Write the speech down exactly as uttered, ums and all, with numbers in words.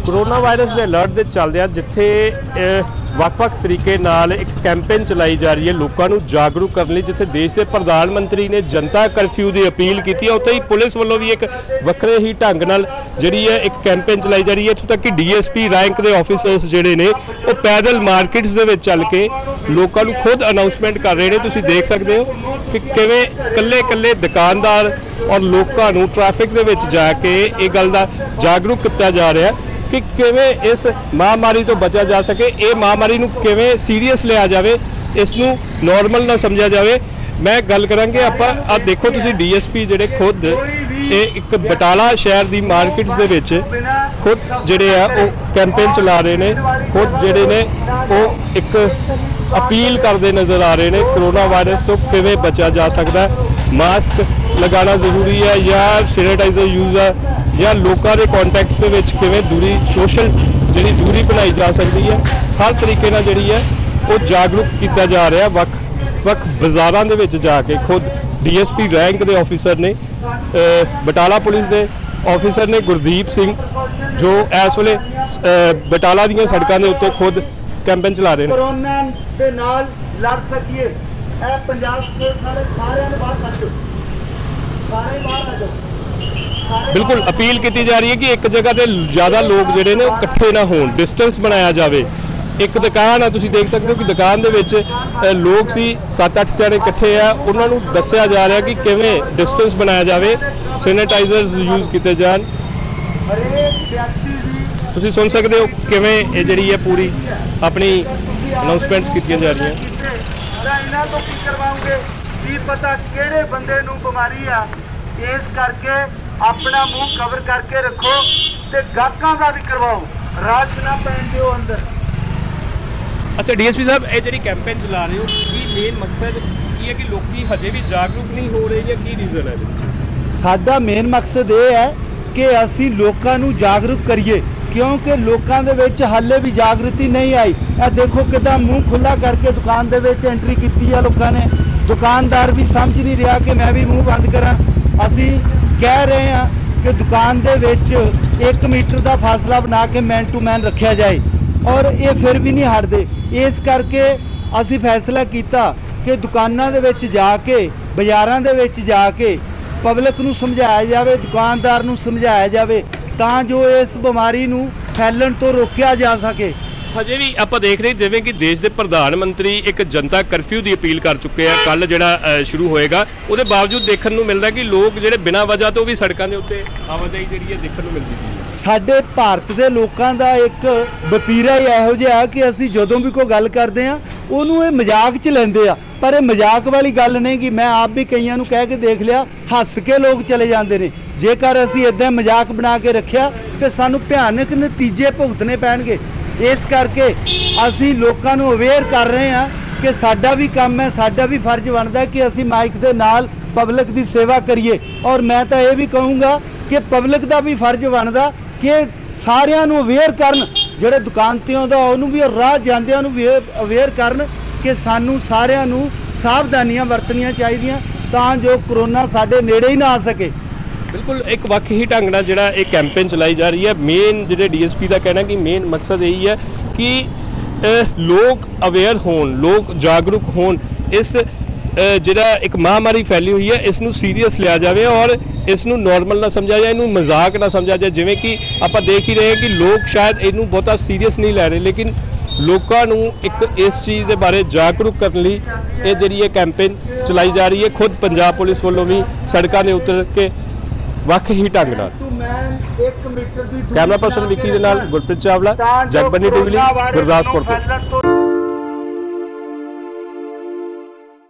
Corona virus के alert के चलदे जिथे ਵੱਖ-ਵੱਖ तरीके नाल एक कैंपेन चलाई जा रही है लोगों को जागरूक करने लिए, जिथे देश के प्रधानमंत्री ने जनता कर्फ्यू की अपील की है, उत्थे ही पुलिस वालों भी एक वक्रे ही ढंग नाल जिहड़ी है एक कैंपेन चलाई जा रही है। इत्थों तक कि डी एस पी रैंक के ऑफिसर्स जिहड़े ने वो पैदल मार्केट्स दे विच चल के लोगों को खुद अनाउंसमेंट कर रहे हैं। तुसीं देख सकते हो कि किवें कल्ले कल्ले दुकानदार और लोगों को ट्रैफिक दे विच जाके ये गल दा जागरूक किया जा रहा है कि किवें इस महामारी तो बचा जा सके, ये महामारी नूं किवें सीरीयस लिया जाए, इसनूं नॉर्मल ना समझा जाए। मैं गल करांगे आपां आ देखो तुसीं डी एस पी जिहड़े खुद ये एक बटाला शहर की मार्केट दे विच खुद जिहड़े आ वो कैंपेन चला रहे ने, खुद जिहड़े ने वो एक अपील करते नज़र आ रहे हैं कोरोना वायरस तो किवें बचा जा सकता है। मास्क लगाना जरूरी है या सैनिटाइजर यूज़ है या लोगों के कॉन्टैक्ट्स के विच किवें दूरी सोशल जी दूरी बनाई जा सकती है, हर तरीके नाल जिहड़ी है वो जागरूक किया जा रहा है। वक् वक् बाज़ारां दे विच जाके खुद डी एस पी रैंक के ऑफिसर ने बटाला पुलिस के ऑफिसर ने गुरदीप सिंह जो इस वेले बटाला दीयां सड़कों के उत्ते खुद कैंपेन चला रहे हैं। कोरोना दे नाल लड़ सकीए ए पंजाब पुलिस वाले सारे बाहर कर दो, सारे बाहर आ जाओ। बिल्कुल अपील की जा रही है कि एक जगह पे ज़्यादा लोग जोड़े ने इकट्ठे ना हो, डिस्टेंस बनाया जाए। एक दुकान है तुसीं देख सकते हो कि दुकान दे विच लोग सी सत्त अठ जने इकट्ठे आ, उन्होंने दस्सिया जा रहा कि किवें डिस्टेंस बनाया जाए, सैनिटाइजर्स यूज़ किए जान। तुसीं सुन सकते हो किवें ये जिहड़ी है पूरी अपनी अनाउंसमेंट्स कीतियां जा रही हैं। इन्हां तो की करवाओगे की पता किहड़े बंदे नूं बीमारी आ, इस करके अपना मुंह कवर करके रखो ते गाहकां दा भी करवाओ, रात ना पैन दिओ अंदर। अच्छा डी एस पी साहब ये जी कैंपेन चला रहे हो की मेन मकसद की है कि लोग हजे भी जागरूक नहीं हो रहे या की रीजन है? साडा मेन मकसद ये है कि असी लोगों को जागरूक करिए, क्योंकि लोगों के विच हाले भी जागृति नहीं आई। ए देखो कितना मुँह खुला करके दुकान के विच एंट्री की है लोगों ने, दुकानदार भी समझ नहीं रहा कि मैं भी मुँह बंद करा। असी कह रहे हैं कि दुकान दे विच एक मीटर का फासला बना के मैन टू मैन रखा जाए और ये फिर भी नहीं हटते। इस करके असी फैसला किया कि दुकानों दे विच जाके बाज़ारों दे विच जाके पब्लिक नूं समझाया जाए, दुकानदार नूं समझाया जाए तां जो इस बीमारी नूं फैलन तो रोकया जा सके। हजे भी आप देख रहे जिवें कि देश के प्रधानमंत्री एक जनता कर्फ्यू की अपील कर चुके हैं, कल जिहड़ा शुरू होएगा उसके बावजूद देखने को मिलता है कि लोग जिहड़े बिना वजह तो भी सड़कों के उत्ते आवाजाही जिहड़ी है देखने को मिलती है। साडे भारत के लोगों का एक वतीरा ही इहो जिहा कि असीं जदों भी कोई गल करते हैं उहनूं ये मजाक च लैंदे आ, पर ये मजाक वाली गल नहीं कि मैं आप भी कईयां नूं कह के देख लिया, हस के लोग चले जाते हैं। जेकर असीं इदां मजाक बना के रखिया तो सानूं भयानक नतीजे भुगतने पैणगे। इस करके असी लोगों को अवेयर कर रहे हैं कि साडा भी काम है, साडा भी फर्ज बनता है कि असी माइक के नाल पब्लिक की सेवा करिए। और मैं तो ये भी कहूँगा कि पब्लिक का भी फर्ज बनता कि सारिਆਂ ਨੂੰ अवेयर करन, ਜਿਹੜੇ दुकान ते आउंदा ਉਹਨੂੰ भी राह ਜਾਂਦਿਆਂ ਨੂੰ भी अवेयर करन कि सानू सारिਆਂ ਨੂੰ सावधानियां वरतनियां चाहिए तां जो कोरोना साडे नेड़े ही ना आ सके। बिल्कुल एक वक् ही ढंग नाल जिहड़ा एक कैंपेन चलाई जा रही है। मेन जिहड़े डी एस पी का कहना कि मेन मकसद यही है कि लोग अवेयर होण, लोग जागरूक होण, इस जिहड़ा एक महामारी फैली हुई है इसनूं सीरीयस लिया जाए और इसनूं नॉर्मल ना समझा जाए, इनू मजाक ना समझा जाए। जिवें कि आप देख ही रहे हैं कि लोग शायद इनू बहुता सीरीयस नहीं लै रहे, लेकिन लोगों नूं एक इस चीज़ के बारे जागरूक करने लई ये जिहड़ी है कैंपेन चलाई जा रही है। खुद पंजाब पुलिस वालों भी सड़कों के उतर के वक् ही ढंग नाल। कैमरा पर्सन विक्की दे नाल गुरप्रीत चावला, जगबनी टीवी, गुरदासपुर तो।